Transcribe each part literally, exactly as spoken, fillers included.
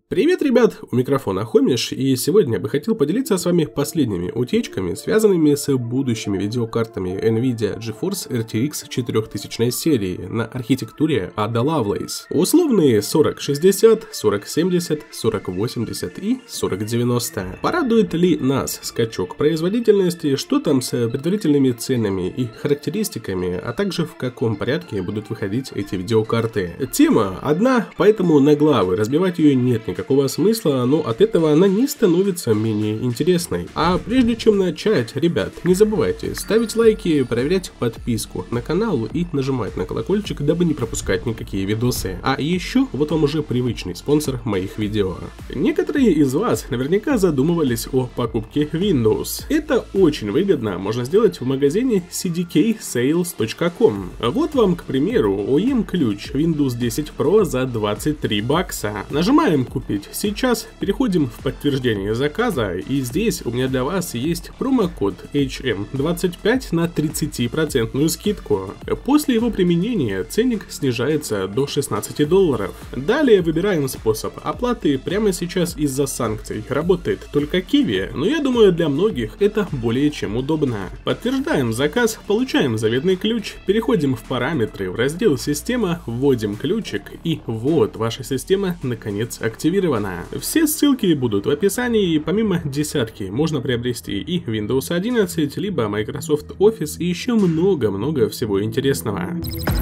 Привет, ребят! У микрофона Хомиш, и сегодня я бы хотел поделиться с вами последними утечками, связанными с будущими видеокартами NVIDIA GeForce эр ти икс четырехтысячной серии на архитектуре Ada Lovelace. Условные сорок шестьдесят, сорок семьдесят, сорок восемьдесят и сорок девяносто. Порадует ли нас скачок производительности, что там с предварительными ценами и характеристиками, а также в каком порядке будут выходить эти видеокарты? Тема одна, поэтому на главы разбивать ее нет никакого. Никакого смысла, но от этого она не становится менее интересной. А прежде чем начать, ребят, не забывайте ставить лайки, проверять подписку на канал и нажимать на колокольчик, дабы не пропускать никакие видосы. А еще вот вам уже привычный спонсор моих видео. Некоторые из вас наверняка задумывались о покупке Windows. Это очень выгодно можно сделать в магазине си ди кей сейлс точка ком. Вот вам, к примеру, о и эм-ключ Windows десять про за двадцать три бакса. Нажимаем «Купить». Сейчас переходим в подтверждение заказа, и здесь у меня для вас есть промокод эйч эм двадцать пять на тридцать процентную скидку. После его применения ценник снижается до шестнадцати долларов. Далее выбираем способ оплаты. Прямо сейчас из-за санкций работает только Kiwi, но я думаю, для многих это более чем удобно. Подтверждаем заказ, получаем заветный ключ, переходим в параметры, в раздел «Система», вводим ключик, и вот ваша система наконец активирована. Все ссылки будут в описании, и помимо десятки можно приобрести и Windows одиннадцать, либо Microsoft Office и еще много-много всего интересного.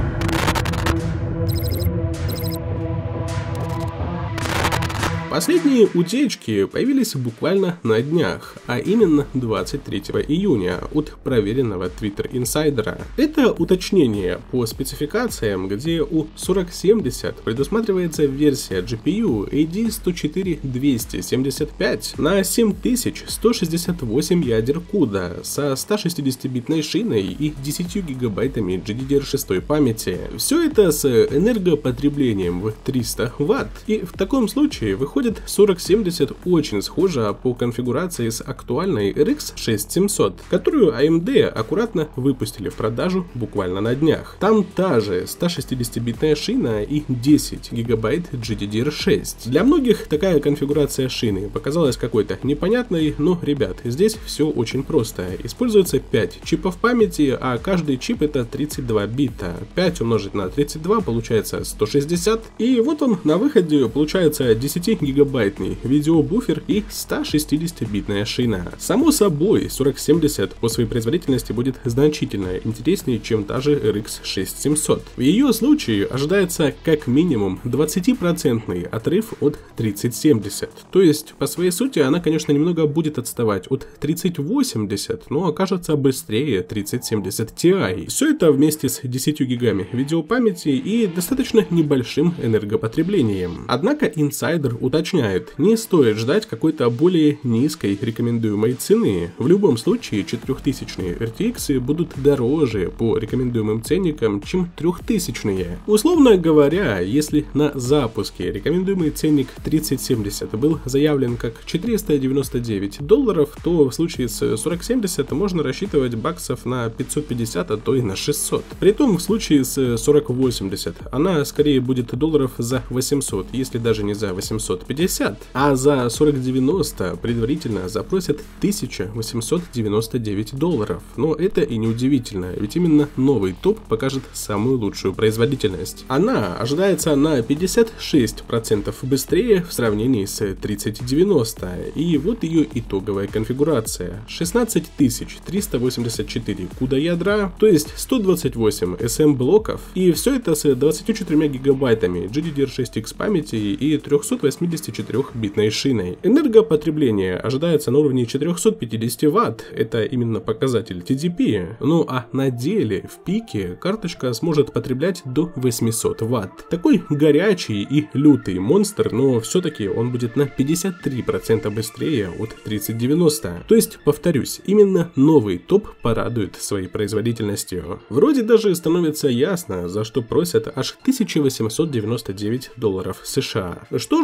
Последние утечки появились буквально на днях, а именно двадцать третьего июня от проверенного Twitter инсайдера. Это уточнение по спецификациям, где у сорок семьдесят предусматривается версия джи пи ю эй ди сто четыре двести семьдесят пять на семь тысяч сто шестьдесят восемь ядер куда со ста шестидесятибитной шиной и десятью гигабайтами джи ди ди ар шесть памяти. Все это с энергопотреблением в триста ватт, и в таком случае выходит сорок семьдесят очень схожа по конфигурации с актуальной эр икс шесть семьсот, которую эй эм ди аккуратно выпустили в продажу буквально на днях. Там та же ста шестидесятибитная шина и десять гигабайт джи ди ди ар шесть. Для многих такая конфигурация шины показалась какой-то непонятной, но, ребят, здесь все очень просто. Используется пять чипов памяти, а каждый чип это тридцать два бита. пять умножить на тридцать два получается сто шестьдесят, и вот он на выходе получается десять гигабайтный видеобуфер и ста шестидесятибитная шина. Само собой, сорок семьдесят по своей производительности будет значительно интереснее, чем та же эр икс шесть семьсот. В ее случае ожидается как минимум двадцатипроцентный отрыв от тридцать семьдесят. То есть, по своей сути, она, конечно, немного будет отставать от тридцать восемьдесят, но окажется быстрее тридцать семьдесят ти ай. Все это вместе с десятью гигами видеопамяти и достаточно небольшим энергопотреблением. Однако инсайдер уточняет, не стоит ждать какой-то более низкой рекомендуемой цены. В любом случае четырехтысячные эр ти икс будут дороже по рекомендуемым ценникам, чем трехтысячные. Условно говоря, если на запуске рекомендуемый ценник тридцать семьдесят был заявлен как четыреста девяносто девять долларов, то в случае с сорок семьдесят можно рассчитывать баксов на пятьсот пятьдесят, а то и на шестьсот. Притом в случае с сорок восемьдесят она скорее будет долларов за восемьсот, если даже не за восемьсот пятьдесят, а за сорок девяносто предварительно запросят тысяча восемьсот девяносто девять долларов. Но это и не удивительно, ведь именно новый топ покажет самую лучшую производительность. Она ожидается на пятьдесят шесть процентов быстрее в сравнении с тридцать девяносто, и вот ее итоговая конфигурация: шестнадцать тысяч триста восемьдесят четыре куда ядра, то есть сто двадцать восемь эс эм блоков, и все это с двадцатью четырьмя гигабайтами джи ди ди ар шесть икс памяти и трехсот восьмидесятичетырёхбитной шиной. Энергопотребление ожидается на уровне четырехсот пятидесяти ватт, это именно показатель ти ди пи, ну а на деле в пике карточка сможет потреблять до восьмисот ватт. Такой горячий и лютый монстр, но все-таки он будет на пятьдесят три процента быстрее от тридцать девяносто. То есть, повторюсь, именно новый топ порадует своей производительностью. Вроде даже становится ясно, за что просят аж тысяча восемьсот девяносто девять долларов США. Что же до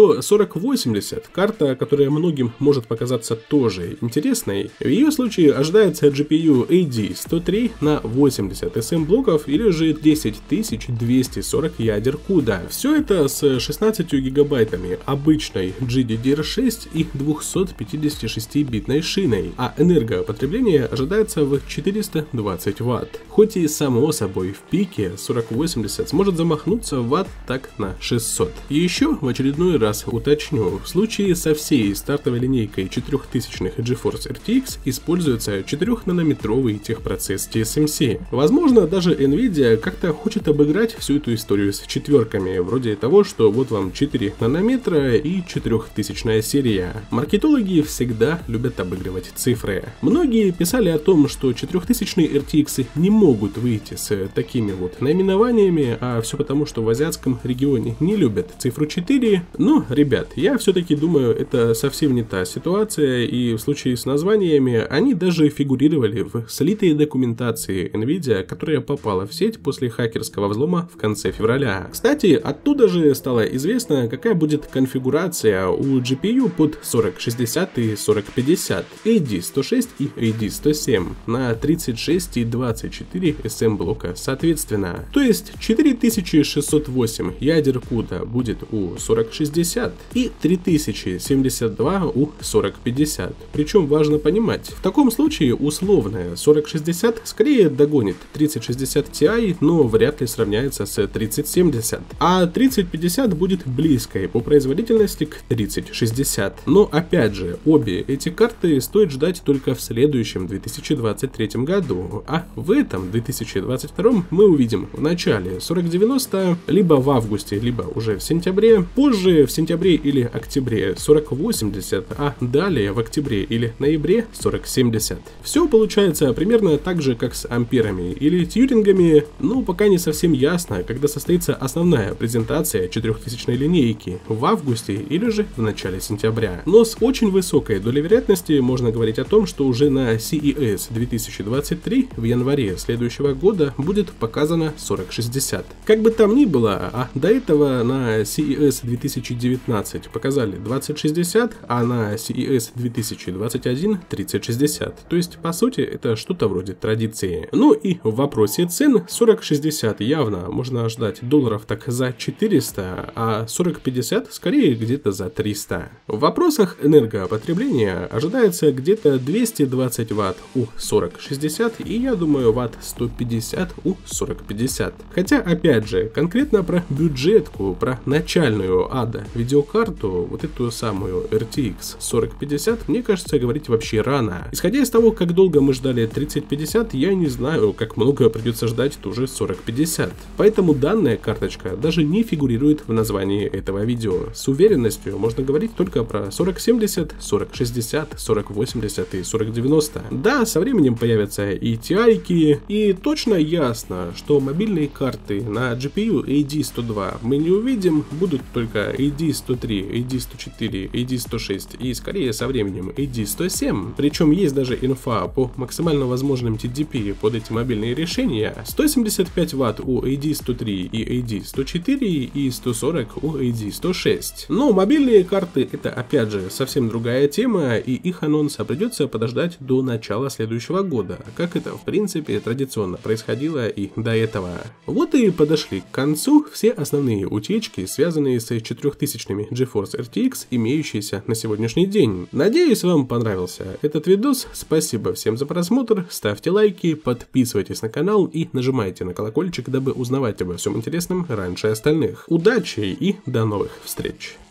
что сорок восемьдесят, карта, которая многим может показаться тоже интересной, в ее случае ожидается джи пи ю эй ди сто три на восемьдесят эс эм блоков или же десять тысяч двести сорок ядер куда. Все это с шестнадцатью гигабайтами обычной джи ди ди ар шесть и двухсот пятидесяти шести битной шиной, а энергопотребление ожидается в четыреста двадцать ватт. Хоть и само собой в пике сорок восемьдесят сможет замахнуться в ватт так на шестьсот. И еще в очередной раз уточню, в случае со всей стартовой линейкой четырехтысячных GeForce эр ти экс используется четырёхнанометровый техпроцесс ти эс эм си. Возможно, даже Nvidia как-то хочет обыграть всю эту историю с четверками, вроде того, что вот вам четыре нанометра и четырехтысячная серия. Маркетологи всегда любят обыгрывать цифры. Многие писали о том, что четырехтысячные эр ти экс не могут выйти с такими вот наименованиями, а все потому, что в азиатском регионе не любят цифру четыре. Но, ребят, я все-таки думаю, это совсем не та ситуация, и в случае с названиями они даже фигурировали в слитой документации Nvidia, которая попала в сеть после хакерского взлома в конце февраля. Кстати, оттуда же стало известно, какая будет конфигурация у джи пи ю под сорок шестьдесят и сорок пятьдесят, эй ди сто шесть и эй ди сто семь на тридцать шесть и двадцать четыре эс эм блока соответственно. То есть четыре тысячи шестьсот восемь ядер куда будет у сорок шестьдесят и три тысячи семьдесят два у сорок пятьдесят. Причем важно понимать, в таком случае условная сорок шестьдесят скорее догонит тридцать шестьдесят ти, но вряд ли сравняется с тридцать семьдесят, а тридцать пятьдесят будет близкой по производительности к тридцать шестьдесят. Но опять же, обе эти карты стоит ждать только в следующем две тысячи двадцать третьем году, а в этом две тысячи двадцать втором мы увидим в начале сорок девяносто, либо в августе, либо уже в сентябре, позже в сентябре или октябре сорок восемьдесят, а далее в октябре или ноябре сорок семьдесят. Все получается примерно так же, как с амперами или тьюрингами, но пока не совсем ясно, когда состоится основная презентация четырехтысячной линейки, в августе или же в начале сентября. Но с очень высокой долей вероятности можно говорить о том, что уже на си и эс две тысячи двадцать три в январе следующего года будет показано сорок шестьдесят. Как бы там ни было, а до этого на си и эс две тысячи девятнадцать показали двадцать шестьдесят, а на си и эс две тысячи двадцать один тридцать шестьдесят. То есть, по сути, это что-то вроде традиции. Ну и в вопросе цен сорок шестьдесят явно можно ждать долларов так за четыреста, а сорок пятьдесят скорее где-то за триста. В вопросах энергопотребления ожидается где-то двести двадцать ватт у сорок шестьдесят и, я думаю, ватт сто пятьдесят у сорок пятьдесят. Хотя, опять же, конкретно про бюджетку, про начальную эй ди видеокарту, вот эту самую эр ти экс сорок пятьдесят, мне кажется, говорить вообще рано. Исходя из того, как долго мы ждали тридцать пятьдесят, я не знаю, как много придется ждать тоже сорок пятьдесят. Поэтому данная карточка даже не фигурирует в названии этого видео. С уверенностью можно говорить только про сорок семьдесят, сорок шестьдесят, сорок восемьдесят и сорок девяносто. Да, со временем появятся и ти ай-ки, и точно ясно, что мобильные карты на джи пи ю эй ди сто два мы не увидим, будут только эй ди сто три, эй ди сто четыре, эй ди сто шесть и скорее со временем эй ди сто семь. Причем есть даже инфа по максимально возможным ти ди пи под эти мобильные решения: сто семьдесят пять ватт у эй ди сто три и эй ди сто четыре и сто сорок у эй ди сто шесть. Но мобильные карты — это опять же совсем другая тема, и их анонса придется подождать до начала следующего года, как это в принципе традиционно происходило и до этого. Вот и подошли к концу все основные утечки, связанные с четырехтысячными GeForce эр ти экс, имеющиеся на сегодняшний день. Надеюсь, вам понравился этот видос. Спасибо всем за просмотр, ставьте лайки, подписывайтесь на канал и нажимайте на колокольчик, дабы узнавать обо всем интересном раньше остальных. Удачи и до новых встреч!